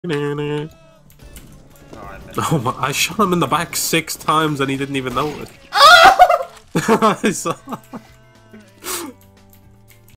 Oh my, I shot him in the back 6 times and he didn't even notice. I saw.